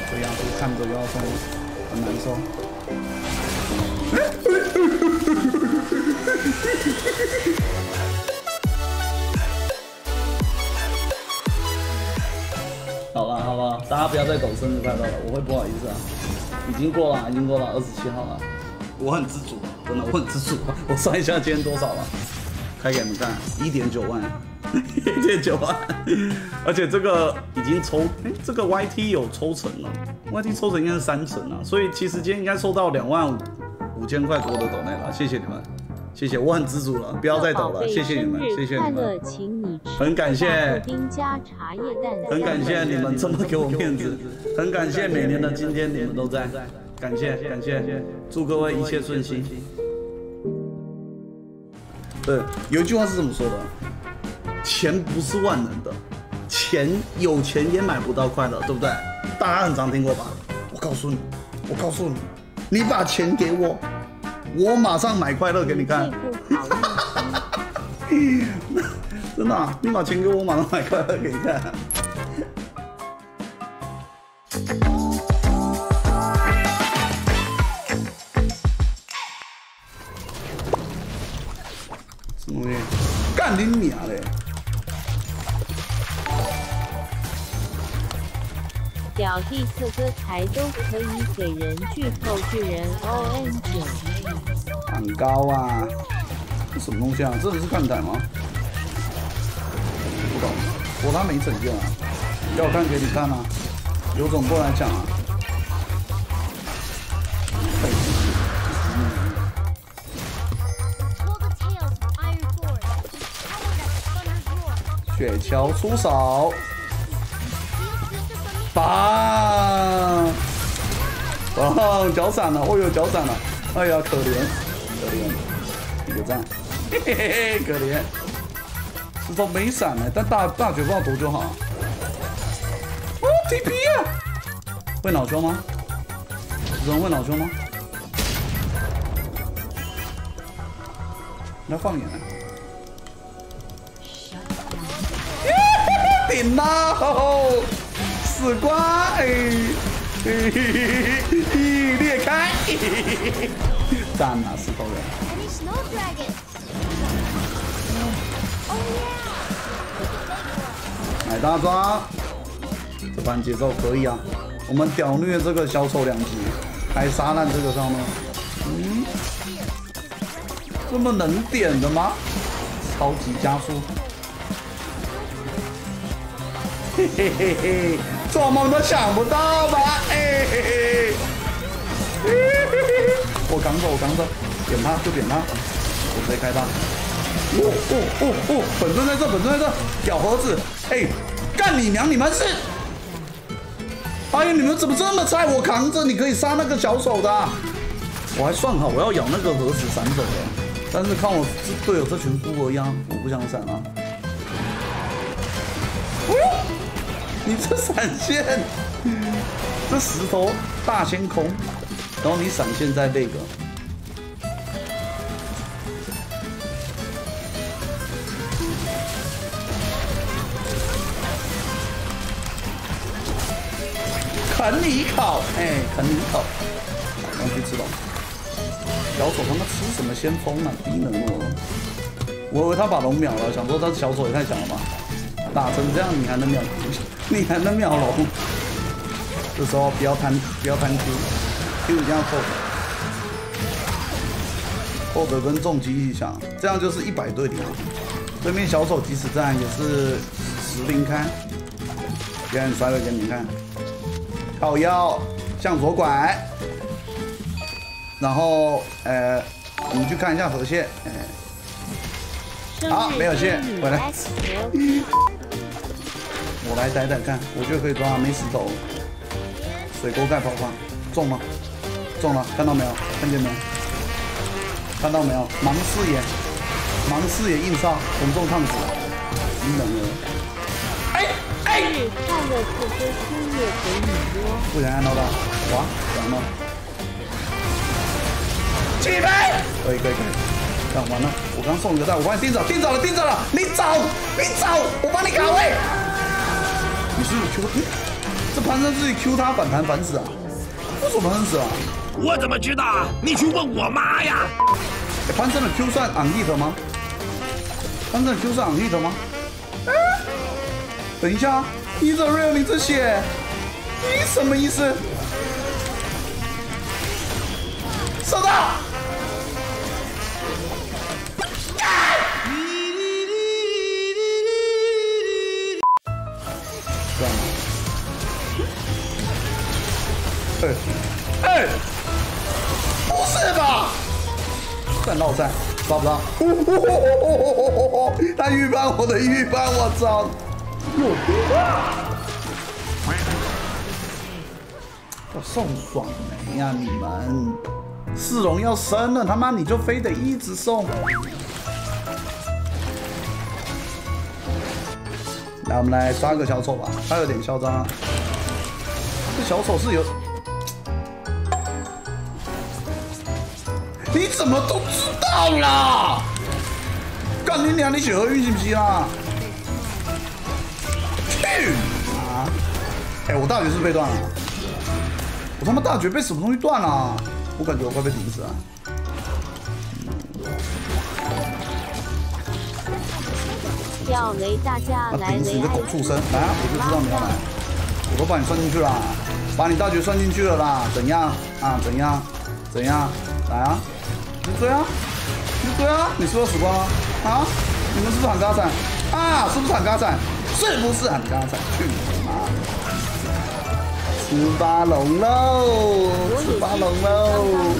这样子看着要说很难受。好了好了，大家不要再抖生日快乐了，我会不好意思啊。已经过了27号了。我很知足，真的我很知足。我算一下今天多少了，开给你们看，1.9万，1.9万。而且这个已经抽，这个 YT 有抽成了 ，YT 抽成应该是3成啊，所以其实今天应该收到25000块多的抖内了，谢谢你们。谢谢，我很知足了，不要再抖了，谢谢你们，谢谢你们，很感谢，很感谢你们这么给我面子，很感谢每年的今天你们都在，感谢感谢，祝各位一切顺心。对，有一句话是这么说的，钱不是万能的，有钱也买不到快乐，对不对？大家很常听过吧？我告诉你，你把钱给我。我马上买快乐给你看，真的、啊，你把钱给我，马上买快乐给你看。什么东西？干你娘嘞！ 表弟测歌台都可以给人剧透巨人 ON9。 很高啊！这什么东西啊？真的是看台吗？不懂，他没拯救啊！要我看给你看啊！有种过来讲啊！雪橇出手，棒！棒！脚闪了，哦呦，脚闪了！哎呀，可怜，一个赞，嘿嘿嘿，可怜。石头没闪呢，但大绝不知道多久好啊。哦 ，TP 啊！会恼羞吗？有人会恼羞吗？你要放眼啊！顶了，死瓜！裂开！赞啊，石头人！买大抓，这盘节奏可以啊！我们屌虐这个小丑2级，还杀烂这个上面，这么能点的吗？超级加速！嘿嘿嘿嘿，做梦都想不到吧？哎嘿嘿。我扛着，点他就点他，我直接开他。本尊在这，屌盒子，干你娘！你们是，哎呀，你们怎么这么菜？我扛着，你可以杀那个小丑的、啊。我还算好，我要咬那个盒子闪走的，但是看我队友这群孤儿样，我不想闪啊。你这闪现，这石头大先空，然后你闪现在那个，啃你一口，啃你一口，刚去吃了。小丑他妈吃什么先锋啊，低能哦！我以为他把龙秒了，想说他小丑也太强了吧？打成这样你还能秒？你还能秒龙？这时候不要贪 Q 一定要扣的跟重击一起抢，这样就是100对0。对面小丑即使战也是10-0开，表演摔了给你们看，靠腰向左拐，然后我们去看一下河蟹，好，没有蟹，回来。我来逮逮看，我觉得可以抓，没石头。水沟盖跑法中吗？中了，看到没有？看见没有？看到没有？盲视野硬杀，红中抗子，低能了。 快乐特歌输液给你播。 不想按到他，哇，完了。起飞！可以。看完了，我刚送你个蛋，我帮你盯着了，你走，我帮你卡位。你是 Q 这潘森自己 Q 他反弹反死啊？为什么潘森死啊？ 我怎么知道？你去问我妈呀！ 潘森的 Q 算 on hit 吗？潘森的 Q 算 on hit 吗？等一下 ，He's a real， 你这写，你什么意思？收到。算了。不是吧？算绕赛，抓不到。他预判我的预判，我操！我送爽没呀你们？四龙要升了，他妈你就非得一直送。来，我们来抓个小丑吧，他有点嚣张啊。这小丑是有。你怎么都知道啦？干你娘！你血合运是不是啦？去啊！哎，我大绝是被断了。我他妈大绝被什么东西断了？我感觉我快被顶死了。 要雷大家来雷！ 顶死你个狗畜生！来啊！我就知道你要来，我都把你算进去了，把你大绝算进去了啦！怎样啊？怎样？怎样？来啊！你追啊！你追啊！你是不是死光了？啊！你们是不是喊嘎惨？啊！是不是喊嘎惨？是不是喊嘎惨？去你妈！吃巴龙喽！吃巴龙喽！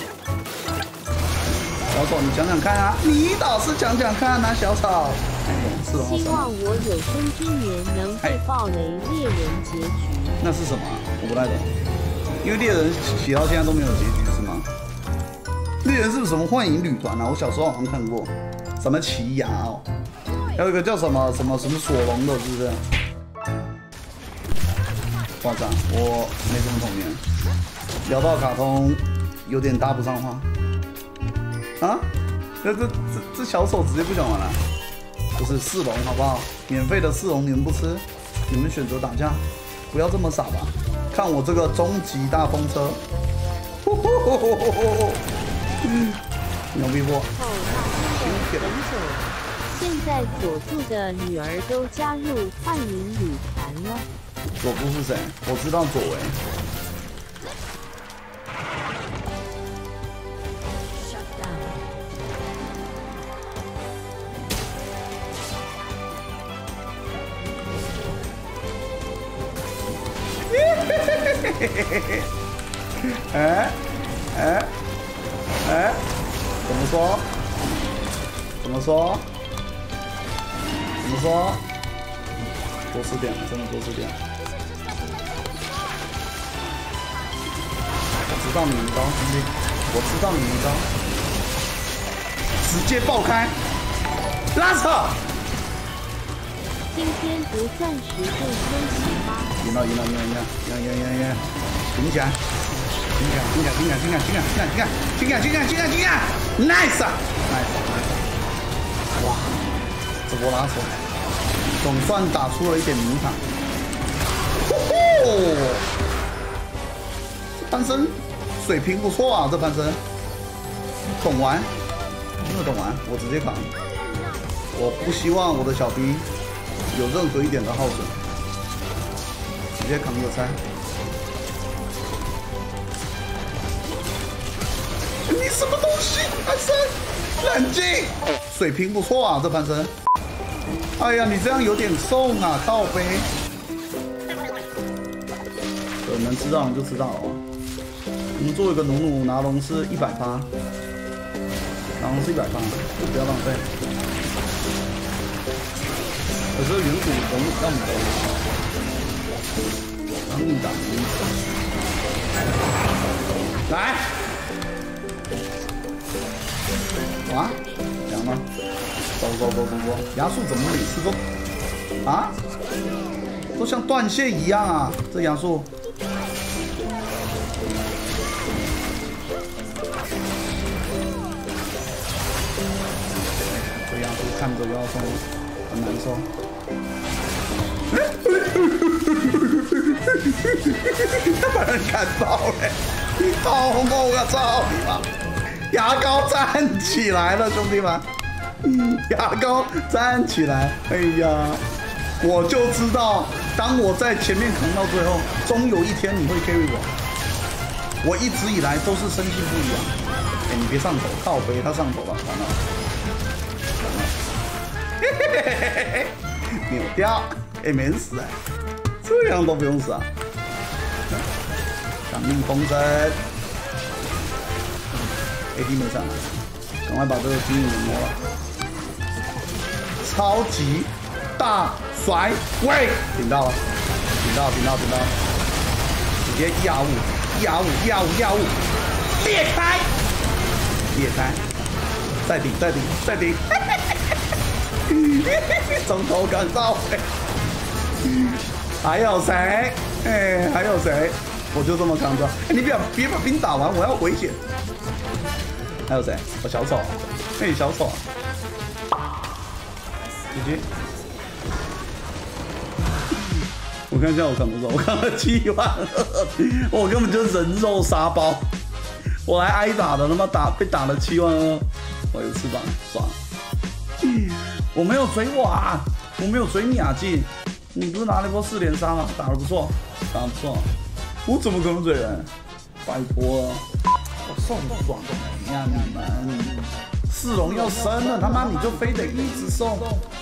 小丑，你讲讲看啊！你倒是讲讲看啊，小丑！ 希望我有生之年能被暴雷猎人结局。 那是什么？我不太懂。因为猎人写到现在都没有结局是吗？猎人是不是什么幻影旅团啊？我小时候好像看过，什么奇牙哦，还有一个叫什么索隆的，是不是？夸张，我没什么童年。聊到卡通，有点搭不上话。啊？这小丑直接不想玩了。不是四龙好不好？免费的四龙你们不吃，你们选择打架，不要这么傻吧？看我这个终极大风车，牛逼不？ 现在佐助的女儿都加入幻影旅团了。 佐助是谁？我知道佐为。怎么说？怎么说？怎么说？多吃点，真的多吃点。我知道你一招，兄弟，我知道你一招，直接爆开，拉扯。 今天不算10对休息吗？ 赢了！顶起来！nice！ 哇，这波拉手，总算打出了一点名堂。潘森水平不错啊，这潘森懂玩，真的懂玩，我直接扛。我不希望我的小兵有任何一点的耗损，直接扛个3。你什么东西，潘森？冷静，水平不错啊，这潘森。哎呀，你这样有点送啊，靠背。能知道你就知道了。我们做一个努拿龙是100%，拿龙是100%，就不要浪费。可是远古龙要你当硬打，来，哇，凉吗？走，亚树怎么每次都啊，都像断线一样啊？这亚树。这亚树看着要送，很难受。 把人砍爆嘞！好猛啊！操你妈！牙膏站起来了，兄弟们！牙膏站起来！哎呀，我就知道，当我在前面扛到最后，终有一天你会 carry 我。我一直以来都是深信不疑啊！哎，你别上头，靠北他上头了，完了，完了，扭掉，哎，没人死哎，这样都不用死啊！掌命风筝 ，AD 没上来，赶快把这个军营给摸了。超级大甩尾，顶到了，顶到，直接1R5，裂开，再顶，从头赶到尾，还有谁？哎，还有谁？我就这么扛着，你别把兵打完，我要回血。还有谁？我小丑，哎，小丑。GG，我看一下我扛多少，我扛了7万2，我根本就是人肉沙包，我来挨打的，他妈被打了7万2，我有翅膀，爽！我没有追我啊，我没有追你啊，季，你不是拿了一波4连杀吗？打得不错，我怎么可能追人？拜托，我送爽的呀你们！4荣要升了，他妈你就非得一直送。